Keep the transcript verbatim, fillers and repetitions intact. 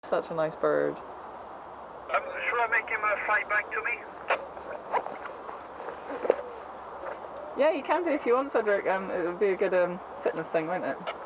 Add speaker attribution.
Speaker 1: Such a nice bird.
Speaker 2: Um, should I make him uh, fly back to me?
Speaker 1: Yeah, you can do if you want, Cedric. Um, it would be a good um, fitness thing, won't it?